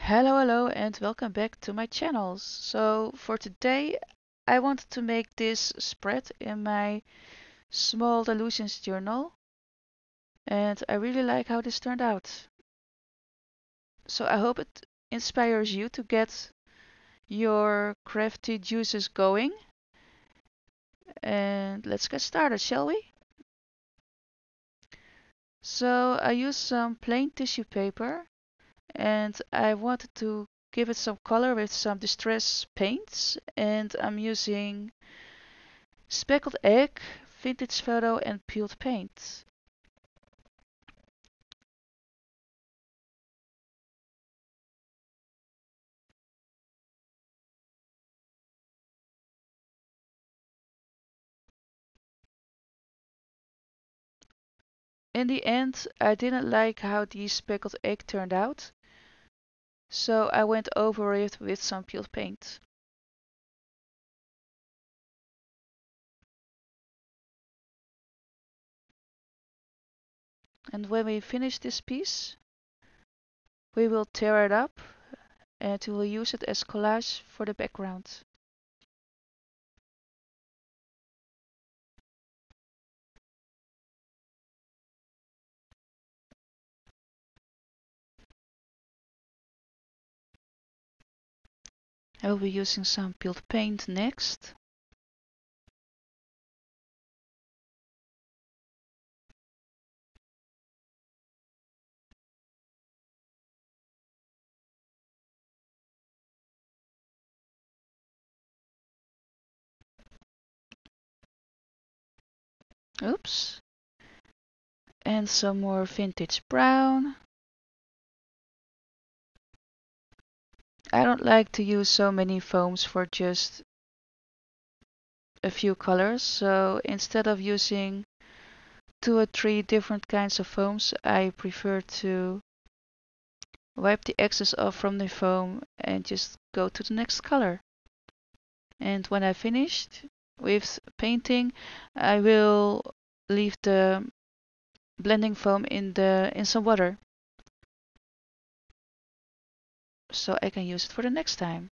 Hello, and welcome back to my channel. So for today, I wanted to make this spread in my small Delusions journal, and I really like how this turned out. So I hope it inspires you to get your crafty juices going. And let's get started, shall we? So I used some plain tissue paper, and I wanted to give it some color with some distress paints, and I'm using speckled egg, vintage photo, and peeled paint. In the end, I didn't like how the speckled egg turned out, so I went over it with some peeled paint. And when we finish this piece, we will tear it up and we will use it as collage for the background. I will be using some peeled paint next. Oops. And some more vintage brown. I don't like to use so many foams for just a few colors, so instead of using 2 or 3 different kinds of foams, I prefer to wipe the excess off from the foam and just go to the next color. And when I finished with painting, I will leave the blending foam in some water so I can use it for the next time.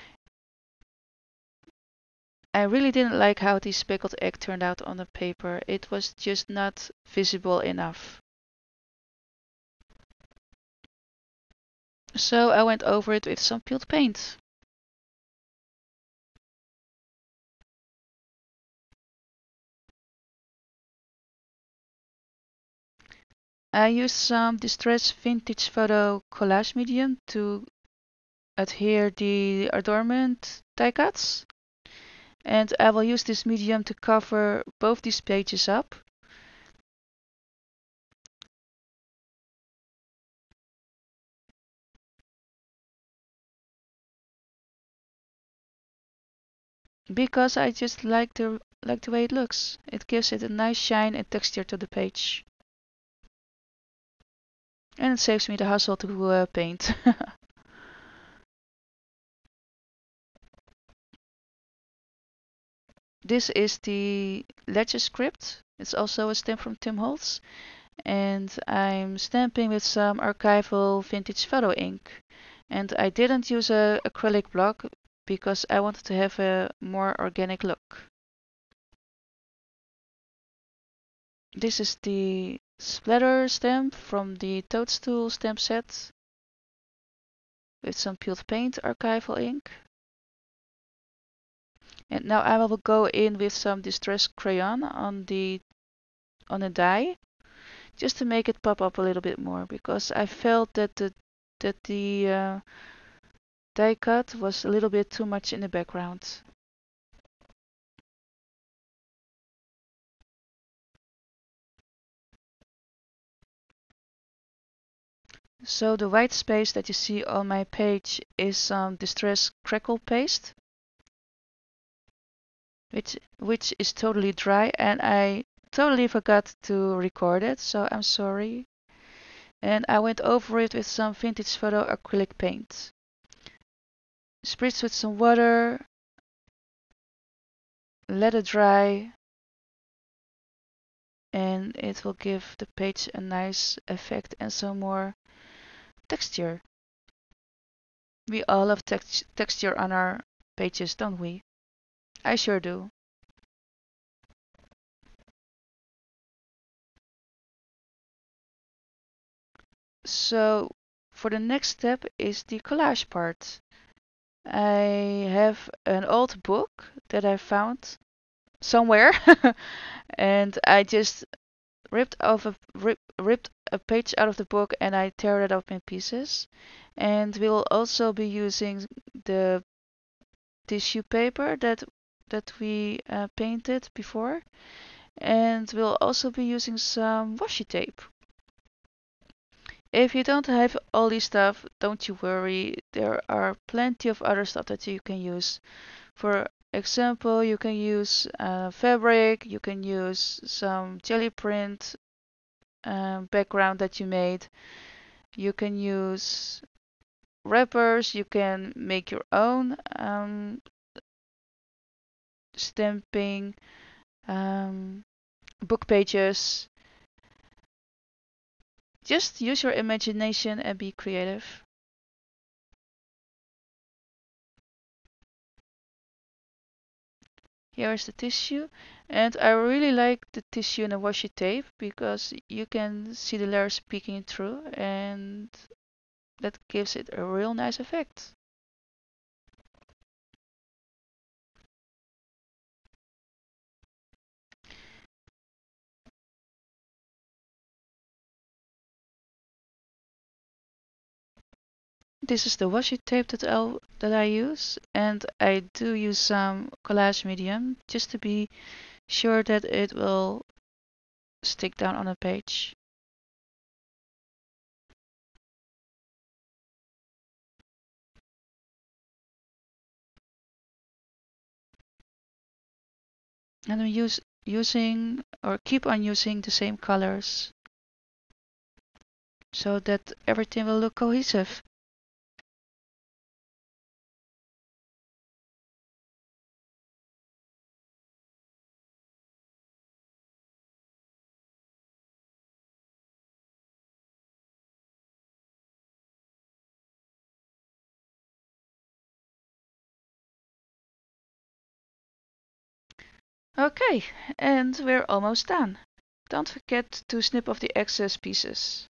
I really didn't like how the speckled egg turned out on the paper. It was just not visible enough. So I went over it with some peeled paint. I used some Distress Vintage Photo collage medium to adhere the adornment die cuts. And I will use this medium to cover both these pages up. Because I just like the way it looks. It gives it a nice shine and texture to the page. And it saves me the hassle to paint. This is the Ledger script. It's also a stamp from Tim Holtz. And I'm stamping with some archival vintage photo ink. And I didn't use a acrylic block because I wanted to have a more organic look. This is the splatter stamp from the Toadstool stamp set with some peeled paint archival ink. And now I will go in with some distress crayon on the die just to make it pop up a little bit more because I felt that the die cut was a little bit too much in the background. So the white space that you see on my page is some distress crackle paste, which is totally dry, and I totally forgot to record it, so I'm sorry. And I went over it with some vintage photo acrylic paint. Spritz with some water, let it dry, and it will give the page a nice effect and some more texture. We all have texture on our pages, don't we? I sure do. So for the next step is the collage part. I have an old book that I found somewhere and I just ripped a page out of the book and I tear it up in pieces. And we'll also be using the tissue paper that we painted before, and we'll also be using some washi tape. If you don't have all these stuff, don't you worry. There are plenty of other stuff that you can use. For example, you can use fabric, you can use some jelly print background that you made. You can use wrappers, you can make your own stamping, book pages. Just use your imagination and be creative. Here is the tissue, and I really like the tissue and the washi tape because you can see the layers peeking through, and that gives it a real nice effect. This is the washi tape that I use, and I do use some collage medium just to be sure that it will stick down on a page. And I'm using or keep on using the same colors so that everything will look cohesive. Okay, and we're almost done. Don't forget to snip off the excess pieces.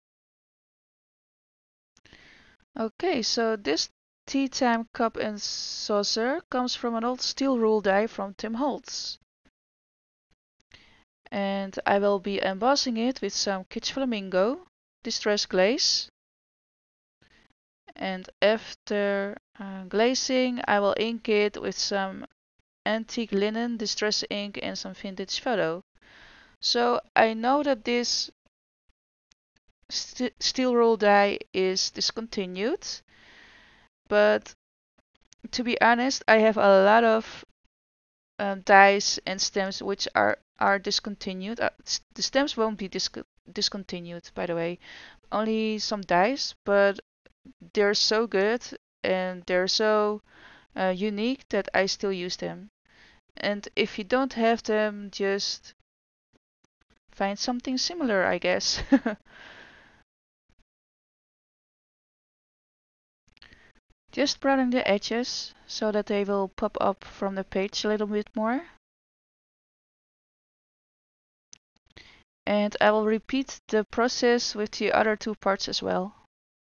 Okay, so this tea time cup and saucer comes from an old steel rule die from Tim Holtz. And I will be embossing it with some Kitsch Flamingo distress glaze. And after glazing, I will ink it with some antique linen distress ink and some vintage photo. So I know that this steel roll die is discontinued, but to be honest, I have a lot of dies and stems which are discontinued. The stems won't be discontinued, by the way. Only some dies, but they're so good and they're so unique that I still use them. And if you don't have them, just find something similar, I guess. Just broaden the edges so that they will pop up from the page a little bit more. And I will repeat the process with the other two parts as well.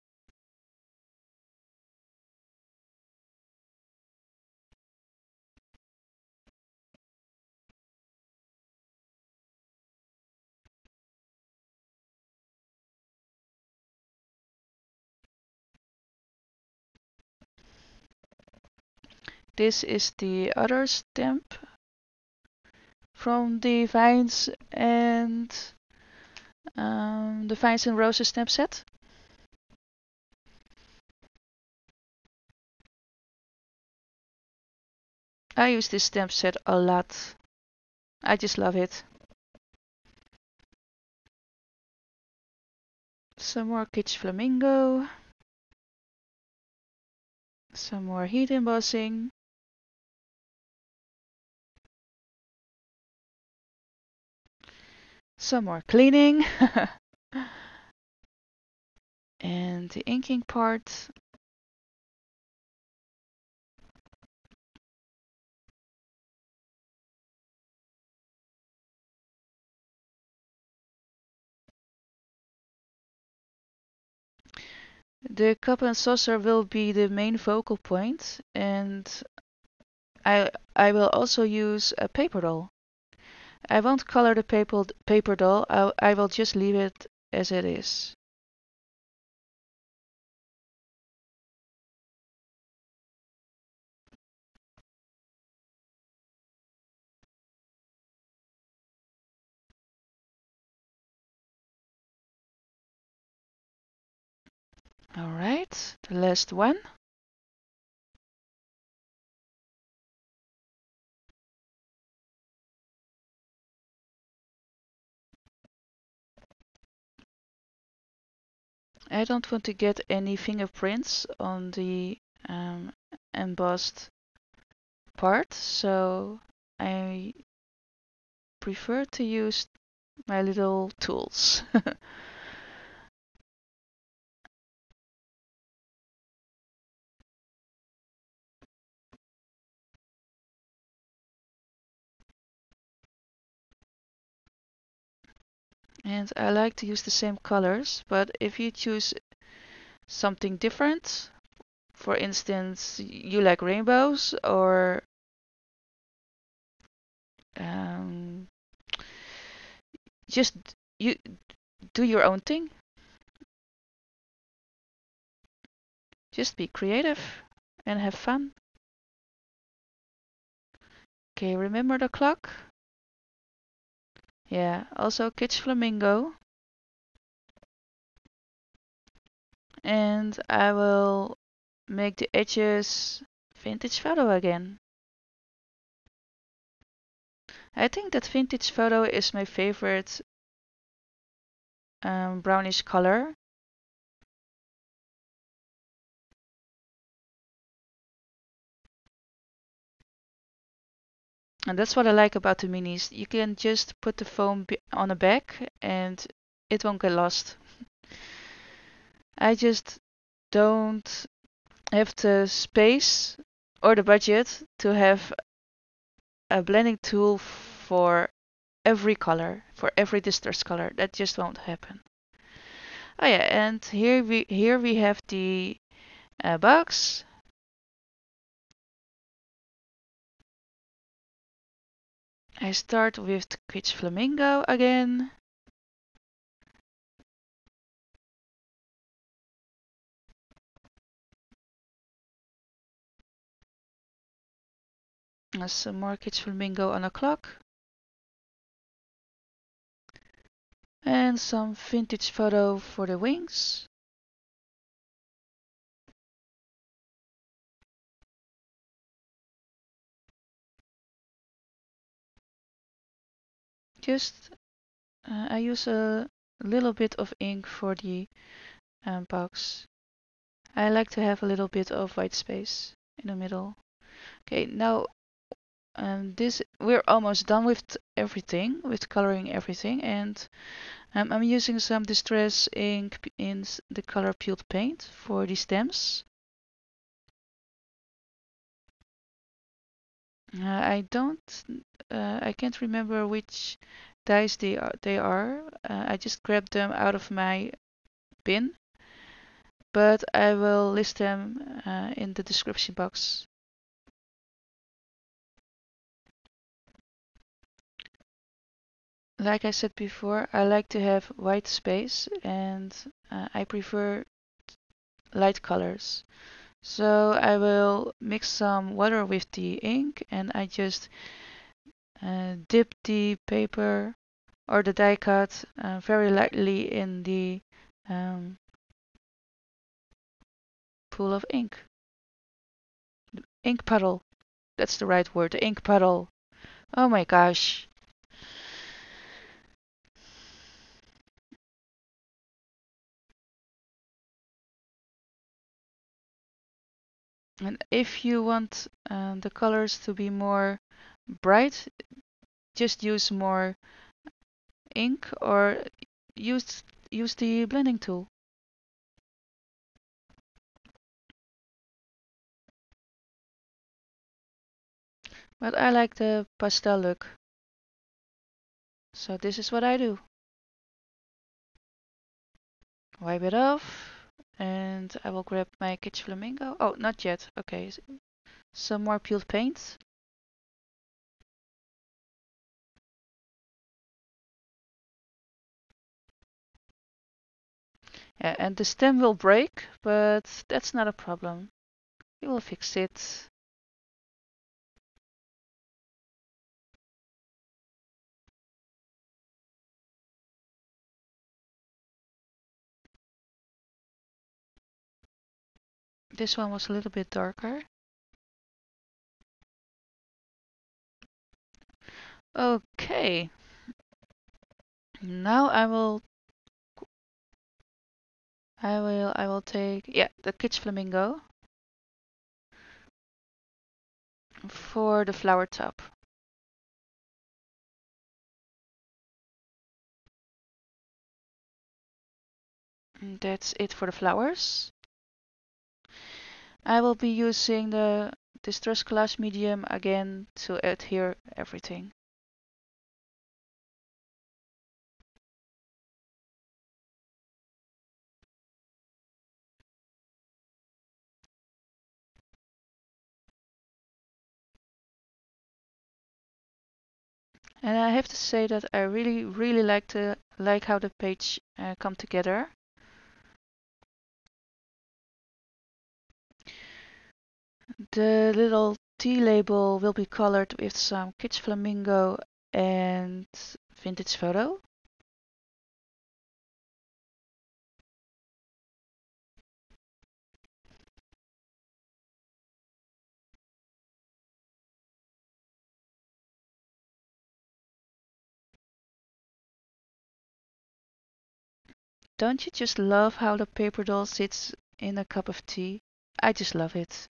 This is the other stamp from the Vines and the Vines and Roses stamp set. I use this stamp set a lot. I just love it. Some more Kitsch Flamingo. Some more heat embossing. Some more cleaning. And the inking part. The cup and saucer will be the main focal point, and I will also use a paper doll. I won't color the paper doll, I will just leave it as it is. Alright, the last one. I don't want to get any fingerprints on the embossed part, so I prefer to use my little tools. And I like to use the same colors, but if you choose something different, for instance, you like rainbows or um, just you do your own thing. Just be creative and have fun. Okay, remember the clock? Yeah, also Kitsch Flamingo. And I will make the edges vintage photo again. I think that vintage photo is my favorite brownish color. And that's what I like about the minis. You can just put the foam on the back and it won't get lost. I just don't have the space or the budget to have a blending tool for every color, for every distress color. That just won't happen. Oh yeah, and here we have the box. I start with the Kitsch Flamingo again. Some more Kitsch Flamingo on a clock. And some vintage photo for the wings. Just I use a little bit of ink for the box. I like to have a little bit of white space in the middle. Okay, now this we're almost done with everything, with coloring everything, and I'm using some distress ink in the color peeled paint for the stems. I can't remember which dies they are. I just grabbed them out of my bin, but I will list them in the description box. Like I said before, I like to have white space and I prefer light colors. So I will mix some water with the ink and I just dip the paper or the die cut very lightly in the pool of ink. Ink puddle. That's the right word, the ink puddle. Oh my gosh. And if you want the colors to be more bright, just use more ink or use the blending tool. But I like the pastel look. So this is what I do. Wipe it off And I will grab my Kitsch Flamingo. Oh, not yet. Okay, some more peeled paint. Yeah, and the stem will break, but that's not a problem. We will fix it. This one was a little bit darker. Okay. Now I will take, yeah, the Kitsch Flamingo for the flower top. And that's it for the flowers. I will be using the Distress Collage medium again to adhere everything. And I have to say that I really like how the page come together. The little T label will be colored with some Kitsch Flamingo and Vintage Photo. Don't you just love how the paper doll sits in a cup of tea? I just love it.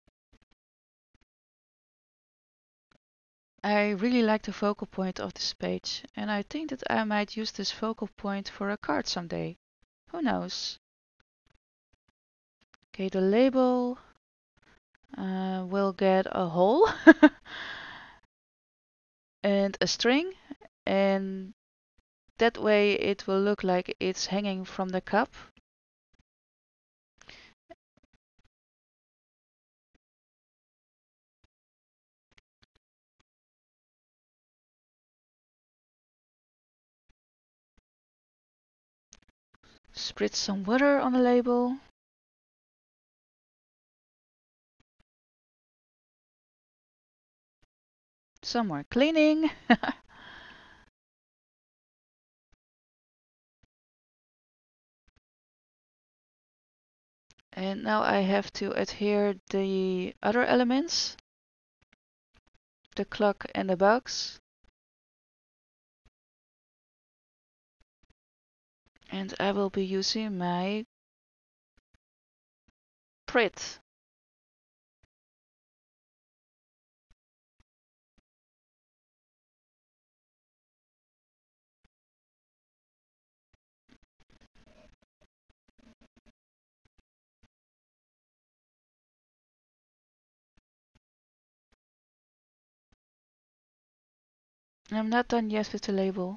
I really like the focal point of this page, and I think that I might use this focal point for a card someday. Who knows? Okay, the label will get a hole and a string, and that way it will look like it's hanging from the cup. Spritz some water on the label. Some more cleaning. And now I have to adhere the other elements, the clock and the box. And I will be using my Pritt. I'm not done yet with the label.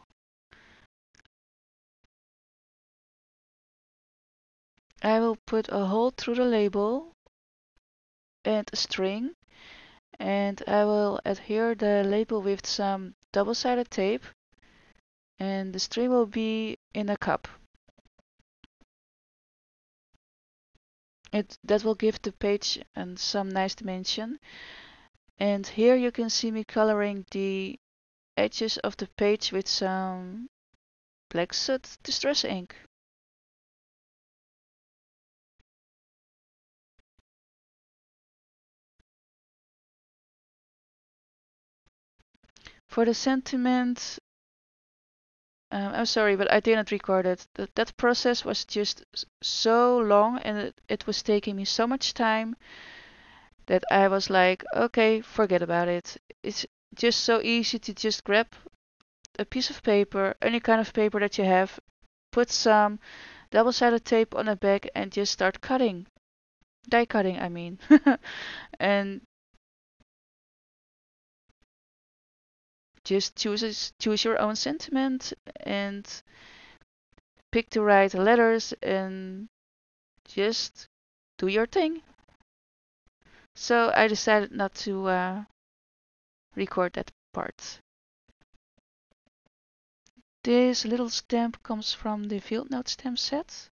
I will put a hole through the label and a string, and I will adhere the label with some double-sided tape, and the string will be in a cup. That will give the page some nice dimension. And here you can see me coloring the edges of the page with some Black Soot Distress ink. For the sentiment, I'm sorry, but I didn't record it. That process was just so long, and it was taking me so much time that I was like, okay, forget about it. It's just so easy to just grab a piece of paper, any kind of paper that you have, put some double-sided tape on the back, and just start cutting. Die cutting, I mean. And just choose your own sentiment and pick the right letters and Just do your thing. So I decided not to record that part. This little stamp comes from the Field Note stamp set.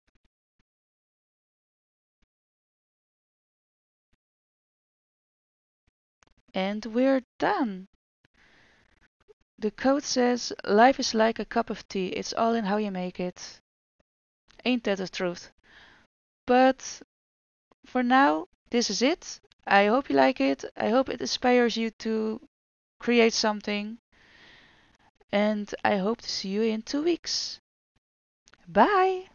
And we're done. The code says, life is like a cup of tea. It's all in how you make it. Ain't that the truth? But for now, this is it. I hope you like it. I hope it inspires you to create something. And I hope to see you in 2 weeks. Bye!